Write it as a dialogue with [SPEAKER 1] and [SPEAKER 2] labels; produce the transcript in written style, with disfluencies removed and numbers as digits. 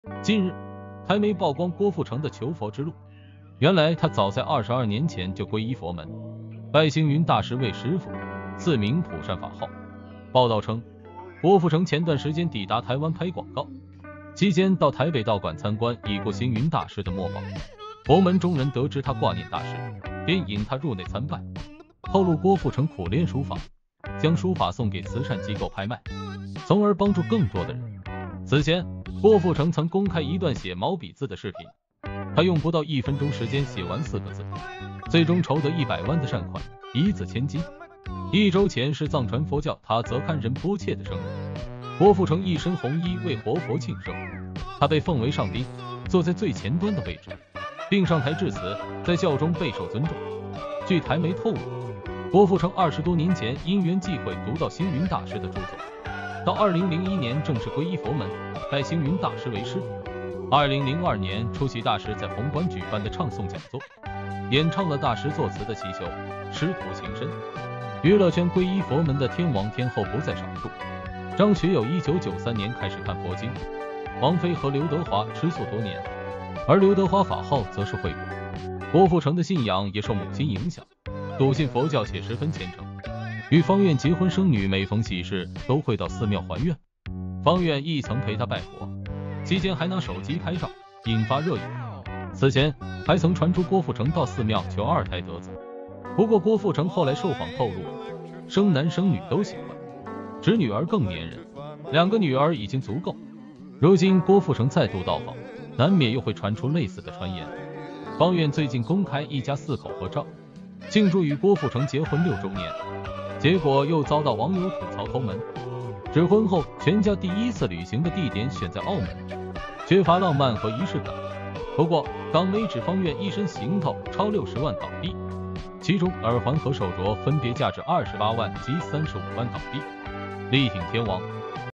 [SPEAKER 1] 近日，台媒曝光郭富城的求佛之路。原来他早在22年前就皈依佛门，拜星云大师为师父，自名普善法号。报道称，郭富城前段时间抵达台湾拍广告，期间到台北道馆参观已故星云大师的墨宝。佛门中人得知他挂念大师，便引他入内参拜，透露郭富城苦练书法，将书法送给慈善机构拍卖，从而帮助更多的人。此前，郭富城曾公开一段写毛笔字的视频，他用不到1分钟时间写完4个字，最终筹得100万的善款，一字千金。1周前是藏传佛教他则堪人波切的生日，郭富城一身红衣为活佛庆生，他被奉为上宾，坐在最前端的位置，并上台致辞，在教中备受尊重。据台媒透露，郭富城20多年前因缘际会读到星云大师的著作，到2001年正式皈依佛门，拜星云大师为师。2002年出席大师在红馆举办的唱诵讲座，演唱了大师作词的《祈求》，师徒情深。娱乐圈皈依佛门的天王天后不在少数，张学友1993年开始看佛经，王菲和刘德华吃素多年，而刘德华法号则是惠国。郭富城的信仰也受母亲影响，笃信佛教且十分虔诚，与方苑结婚生女，每逢喜事都会到寺庙还愿。方苑亦曾陪他拜佛，期间还拿手机拍照，引发热议。此前还曾传出郭富城到寺庙求2胎得子，不过郭富城后来受访透露，生男生女都喜欢，侄女儿更粘人，2个女儿已经足够。如今郭富城再度到访，难免又会传出类似的传言。方苑最近公开一家4口合照，庆祝与郭富城结婚6周年，结果又遭到网友吐槽抠门，指婚后全家第一次旅行的地点选在澳门，缺乏浪漫和仪式感。不过港媒指方苑一身行头超60万港币，其中耳环和手镯分别价值28万及35万港币，力挺天王。